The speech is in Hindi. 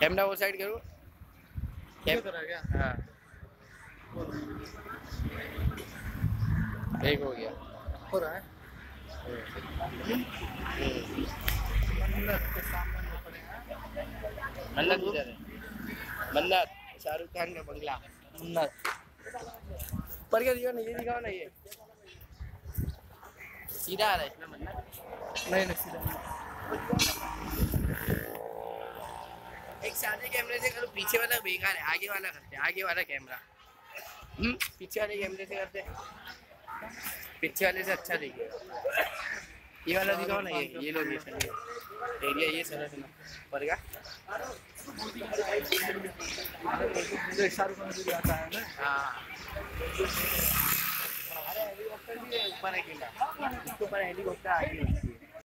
कैमरा वो साइड करो। क्या? हाँ एक हो गया। हो रहा है। मन्नत के सामने में खड़े हैं। मन्नत इधर है। मन्नत शाहरुख खान का बंगला। मन्नत ऊपर क्या दिखाओ ना, ये दिखाओ ना, ये सीधा आ रहा है इसमें मन्नत। नहीं नहीं सीधा नहीं। एक सादे कैमरे से करो, पीछे वाला बेकार है, आगे वाला करते हैं, आगे वाला कैमरा। पीछे वाले कैमरे से करते हैं, पीछे वाले से अच्छा दिखेगा। ये वाला दिखाओ ना, ये लोकेशन, ये एरिया, ये सारा सुना पर का। जो शाहरुख खान भी आता है ना। हाँ अरे हेलीकॉप्टर भी है ऊपर, अकेला इसके ऊपर हेलीकॉप्टर आगे।